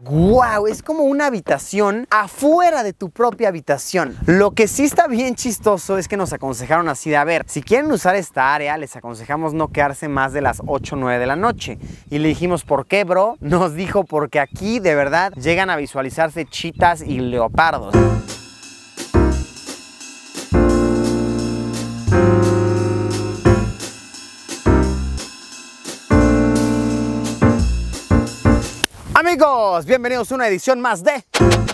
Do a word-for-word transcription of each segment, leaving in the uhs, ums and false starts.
¡Guau! Es como una habitación afuera de tu propia habitación. Lo que sí está bien chistoso es que nos aconsejaron así de, a ver, si quieren usar esta área, les aconsejamos no quedarse más de las ocho o nueve de la noche. Y le dijimos, ¿por qué, bro? Nos dijo, porque aquí de verdad llegan a visualizarse chitas y leopardos. Amigos, bienvenidos a una edición más de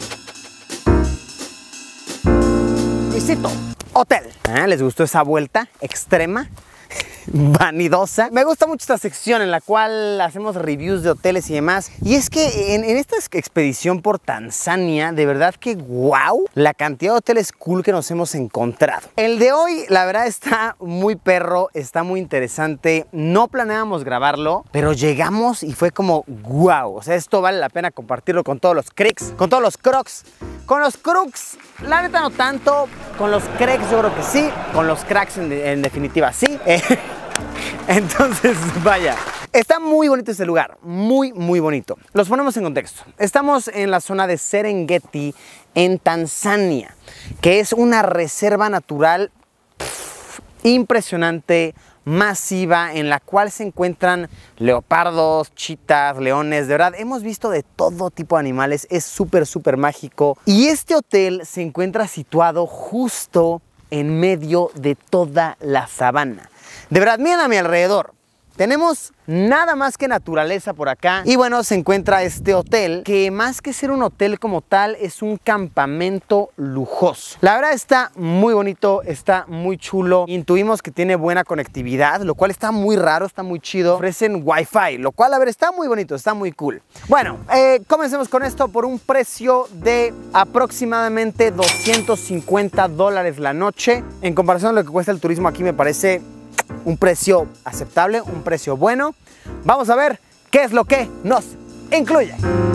Luisito Hotel. ¿Eh? ¿Les gustó esa vuelta extrema? Vanidosa. Me gusta mucho esta sección en la cual hacemos reviews de hoteles y demás. Y es que en, en esta expedición por Tanzania, de verdad que wow, la cantidad de hoteles cool que nos hemos encontrado. El de hoy, la verdad, está muy perro, está muy interesante. No planeábamos grabarlo, pero llegamos y fue como wow. O sea, esto vale la pena compartirlo con todos los cricks, con todos los crocs. Con los crooks, la neta no tanto. Con los cracks yo creo que sí. Con los cracks en, de, en definitiva sí. Eh, entonces, vaya. Está muy bonito este lugar. Muy, muy bonito. Los ponemos en contexto. Estamos en la zona de Serengeti, en Tanzania, que es una reserva natural pff, impresionante, masiva, en la cual se encuentran leopardos, chitas, leones. De verdad, hemos visto de todo tipo de animales. Es súper, súper mágico. Y este hotel se encuentra situado justo en medio de toda la sabana. De verdad, miren a mi alrededor. Tenemos nada más que naturaleza por acá. Y bueno, se encuentra este hotel, que más que ser un hotel como tal, es un campamento lujoso. La verdad está muy bonito, está muy chulo. Intuimos que tiene buena conectividad, lo cual está muy raro, está muy chido. Ofrecen wifi, lo cual, a ver, está muy bonito, está muy cool. Bueno, eh, comencemos con esto por un precio de aproximadamente doscientos cincuenta dólares la noche. En comparación a lo que cuesta el turismo aquí, me parece un precio aceptable, un precio bueno. Vamos a ver qué es lo que nos incluye.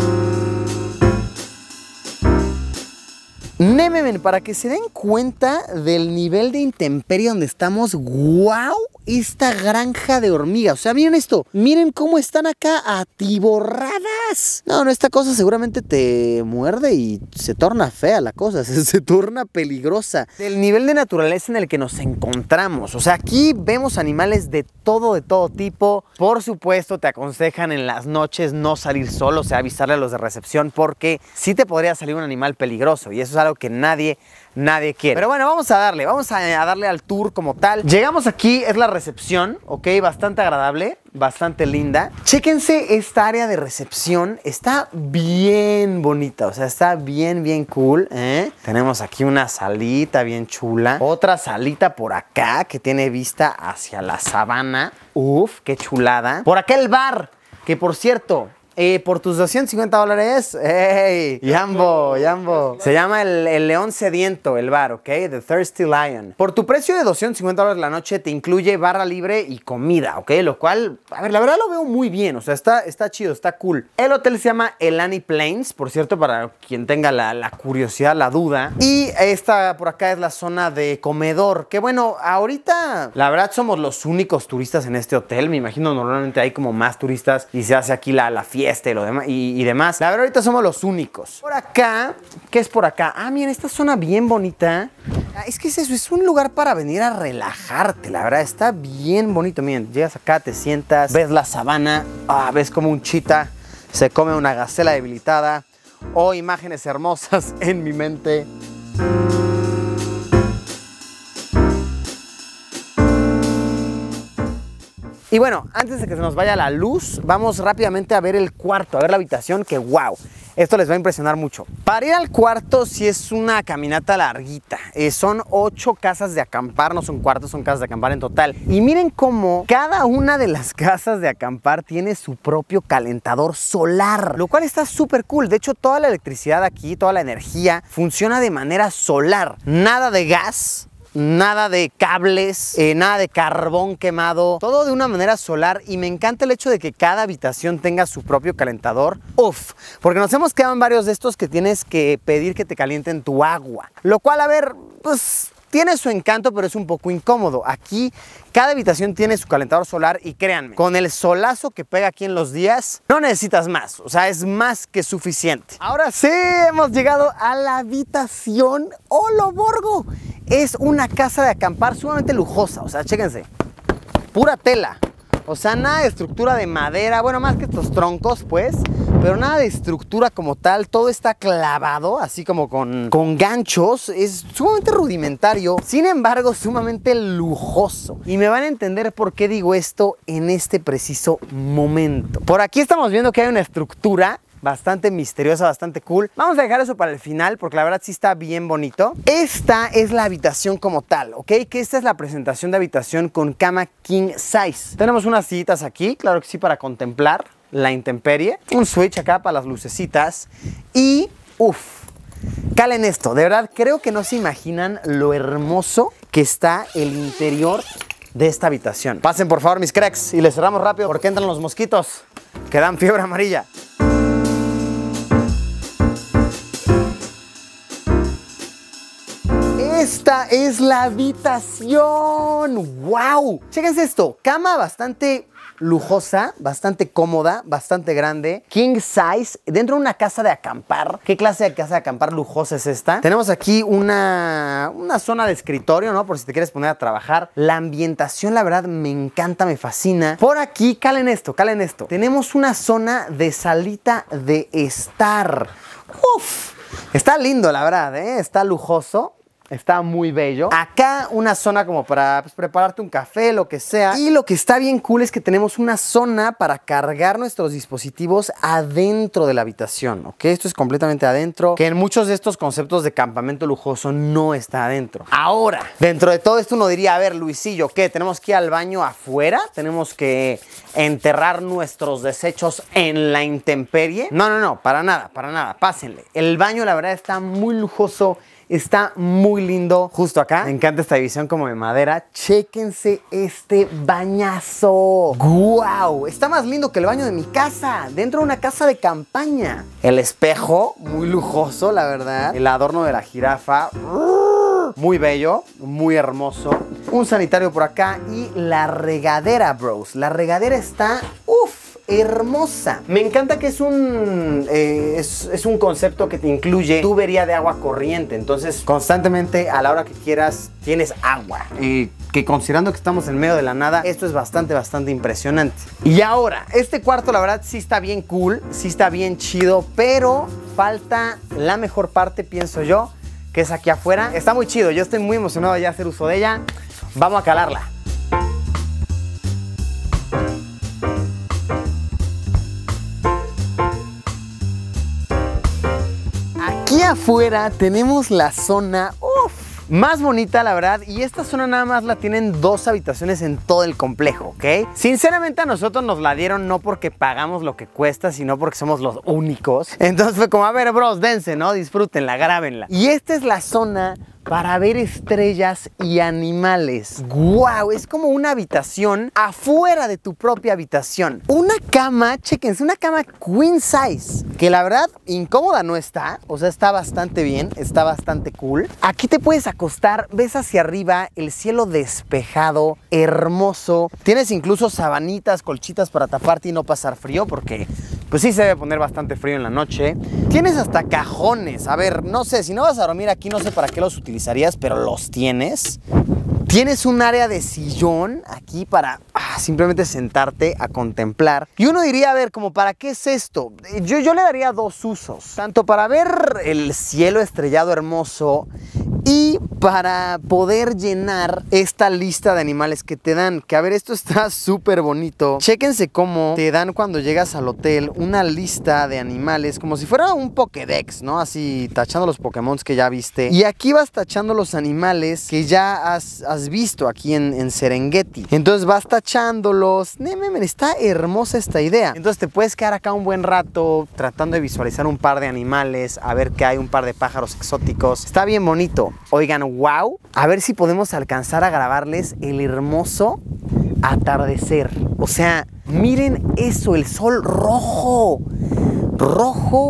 Nememen, para que se den cuenta del nivel de intemperie donde estamos, ¡wow! Esta granja de hormigas. O sea, miren esto. Miren cómo están acá atiborradas. No, no, esta cosa seguramente te muerde y se torna fea la cosa. Se, se torna peligrosa. El nivel de naturaleza en el que nos encontramos. O sea, aquí vemos animales de todo, de todo tipo. Por supuesto, te aconsejan en las noches no salir solo. O sea, avisarle a los de recepción, porque sí te podría salir un animal peligroso. Y eso es algo que nadie... nadie quiere. Pero bueno, vamos a darle, vamos a, a darle al tour como tal. Llegamos aquí, es la recepción, ok, bastante agradable, bastante linda. Chéquense esta área de recepción, está bien bonita, o sea, está bien, bien cool, ¿eh? Tenemos aquí una salita bien chula, otra salita por acá que tiene vista hacia la sabana. Uf, qué chulada. Por acá el bar, que por cierto... Eh, por tus doscientos cincuenta dólares, ¡hey! Yambo, Yambo. Se llama el, el León Sediento, el bar, ¿ok? The Thirsty Lion. Por tu precio de doscientos cincuenta dólares la noche te incluye barra libre y comida, ¿ok? Lo cual, a ver, la verdad lo veo muy bien, o sea, está, está chido, está cool. El hotel se llama Elani Plains, por cierto, para quien tenga la, la curiosidad, la duda. Y esta por acá es la zona de comedor, que bueno, ahorita, la verdad, somos los únicos turistas en este hotel. Me imagino normalmente hay como más turistas y se hace aquí la, la fiesta. Este, lo demás, y, y demás. La verdad, ahorita somos los únicos. Por acá, ¿qué es por acá? Ah, miren, esta zona bien bonita. Ah, es que es eso, es un lugar para venir a relajarte, la verdad, está bien bonito. Miren, llegas acá, te sientas, ves la sabana, ah, ves como un chita se come una gacela debilitada, o imágenes hermosas en mi mente. Y bueno, antes de que se nos vaya la luz, vamos rápidamente a ver el cuarto, a ver la habitación, que wow, esto les va a impresionar mucho. Para ir al cuarto sí es una caminata larguita, eh, son ocho casas de acampar, no son cuartos, son casas de acampar en total. Y miren cómo cada una de las casas de acampar tiene su propio calentador solar, lo cual está súper cool. De hecho, toda la electricidad aquí, toda la energía funciona de manera solar, nada de gas. Nada de cables, eh, nada de carbón quemado, todo de una manera solar. Y me encanta el hecho de que cada habitación tenga su propio calentador. Uf, porque nos hemos quedado en varios de estos que tienes que pedir que te calienten tu agua, lo cual, a ver, pues tiene su encanto, pero es un poco incómodo. Aquí cada habitación tiene su calentador solar y créanme, con el solazo que pega aquí en los días, no necesitas más, o sea, es más que suficiente. Ahora sí, hemos llegado a la habitación Olo Borgo. Es una casa de acampar sumamente lujosa, o sea, chéquense, pura tela. O sea, nada de estructura de madera, bueno, más que estos troncos, pues, pero nada de estructura como tal, todo está clavado, así como con, con ganchos, es sumamente rudimentario, sin embargo, sumamente lujoso. Y me van a entender por qué digo esto en este preciso momento. Por aquí estamos viendo que hay una estructura bastante misteriosa, bastante cool. Vamos a dejar eso para el final porque la verdad sí está bien bonito. Esta es la habitación como tal, ¿ok? Que esta es la presentación de habitación con cama king size. Tenemos unas sillitas aquí, claro que sí, para contemplar la intemperie. Un switch acá para las lucecitas. Y, uff, calen esto. De verdad, creo que no se imaginan lo hermoso que está el interior de esta habitación. Pasen por favor, mis cracks, y les cerramos rápido porque entran los mosquitos que dan fiebre amarilla. Esta es la habitación. ¡Wow! Chéquense esto. Cama bastante lujosa, bastante cómoda, bastante grande. King size, dentro de una casa de acampar. ¿Qué clase de casa de acampar lujosa es esta? Tenemos aquí una, una zona de escritorio, ¿no? Por si te quieres poner a trabajar. La ambientación, la verdad, me encanta, me fascina. Por aquí, calen esto, calen esto. Tenemos una zona de salita de estar. ¡Uf! Está lindo, la verdad, ¿eh? Está lujoso. Está muy bello. Acá una zona como para pues, prepararte un café, lo que sea. Y lo que está bien cool es que tenemos una zona para cargar nuestros dispositivos adentro de la habitación, ¿ok? Esto es completamente adentro, que en muchos de estos conceptos de campamento lujoso no está adentro. Ahora, dentro de todo esto uno diría, a ver, Luisillo, ¿qué? ¿Tenemos que ir al baño afuera? ¿Tenemos que enterrar nuestros desechos en la intemperie? No, no, no, para nada, para nada. Pásenle. El baño, la verdad, está muy lujoso. Está muy lindo justo acá. Me encanta esta división como de madera. Chéquense este bañazo. ¡Guau! Está más lindo que el baño de mi casa. Dentro de una casa de campaña. El espejo, muy lujoso, la verdad. El adorno de la jirafa. Muy bello, muy hermoso. Un sanitario por acá y la regadera, bros. La regadera está... ¡Uf! Hermosa. Me encanta que es un eh, es, es un concepto que te incluye tubería de agua corriente. Entonces constantemente a la hora que quieras tienes agua. Y que considerando que estamos en medio de la nada, esto es bastante, bastante impresionante. Y ahora, este cuarto la verdad sí está bien cool, sí está bien chido, pero falta la mejor parte, pienso yo, que es aquí afuera. Está muy chido, yo estoy muy emocionado de ya hacer uso de ella. Vamos a calarla. Aquí afuera tenemos la zona uf, más bonita, la verdad, y esta zona nada más la tienen dos habitaciones en todo el complejo, ¿ok? Sinceramente a nosotros nos la dieron no porque pagamos lo que cuesta, sino porque somos los únicos. Entonces fue como, a ver, bros, dense, ¿no? Disfrútenla, grábenla. Y esta es la zona para ver estrellas y animales. ¡Guau! Es como una habitación afuera de tu propia habitación. Una cama, chéquense, una cama queen size, que la verdad incómoda no está, o sea, está bastante bien, está bastante cool. Aquí te puedes acostar, ves hacia arriba el cielo despejado, hermoso. Tienes incluso sabanitas, colchitas para taparte y no pasar frío, porque pues sí se debe poner bastante frío en la noche. Tienes hasta cajones. A ver, no sé, si no vas a dormir aquí, no sé para qué los utilizarías, pero los tienes. Tienes un área de sillón aquí para ah, simplemente sentarte a contemplar. Y uno diría, a ver, como ¿para qué es esto? Yo, yo le daría dos usos. Tanto para ver el cielo estrellado hermoso y para poder llenar esta lista de animales que te dan. Que a ver, esto está súper bonito. Chéquense cómo te dan cuando llegas al hotel una lista de animales, como si fuera un Pokédex, ¿no? Así tachando los Pokémon que ya viste. Y aquí vas tachando los animales que ya has, has visto aquí en, en Serengeti. Entonces vas tachándolos. Está hermosa esta idea. Entonces te puedes quedar acá un buen rato tratando de visualizar un par de animales, a ver que hay un par de pájaros exóticos. Está bien bonito. Oigan, wow, a ver si podemos alcanzar a grabarles el hermoso atardecer. O sea, miren eso, el sol rojo, rojo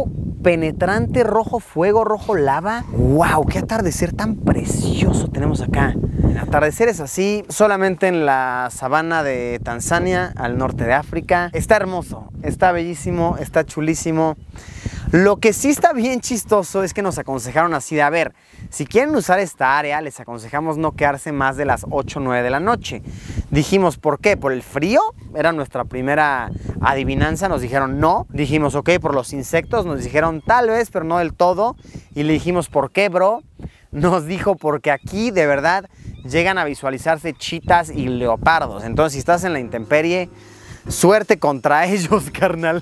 penetrante, rojo fuego, rojo lava. ¡Wow! ¡Qué atardecer tan precioso tenemos acá! El atardecer es así solamente en la sabana de Tanzania, al norte de África. Está hermoso, está bellísimo, está chulísimo. Lo que sí está bien chistoso es que nos aconsejaron así de, a ver, si quieren usar esta área, les aconsejamos no quedarse más de las ocho o nueve de la noche. Dijimos, ¿por qué? ¿Por el frío? Era nuestra primera adivinanza, nos dijeron no. Dijimos, ok, por los insectos, nos dijeron tal vez, pero no del todo. Y le dijimos, ¿por qué, bro? Nos dijo, porque aquí de verdad llegan a visualizarse chitas y leopardos. Entonces, si estás en la intemperie, suerte contra ellos, carnal.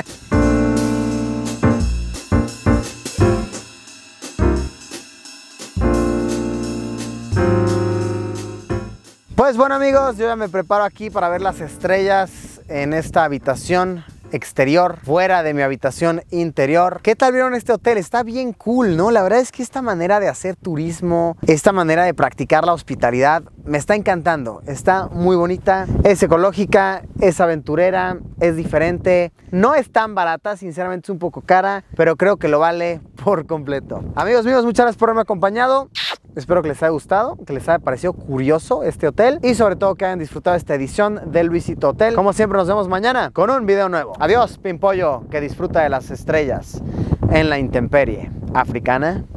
Pues bueno, amigos, yo ya me preparo aquí para ver las estrellas en esta habitación exterior, fuera de mi habitación interior. ¿Qué tal vieron este hotel? Está bien cool, ¿no? La verdad es que esta manera de hacer turismo, esta manera de practicar la hospitalidad, me está encantando. Está muy bonita, es ecológica, es aventurera, es diferente. No es tan barata, sinceramente es un poco cara, pero creo que lo vale por completo. Amigos míos, muchas gracias por haberme acompañado. Espero que les haya gustado, que les haya parecido curioso este hotel y sobre todo que hayan disfrutado esta edición del Luisito Hotel. Como siempre, nos vemos mañana con un video nuevo. Adiós, Pimpollo, que disfruta de las estrellas en la intemperie africana.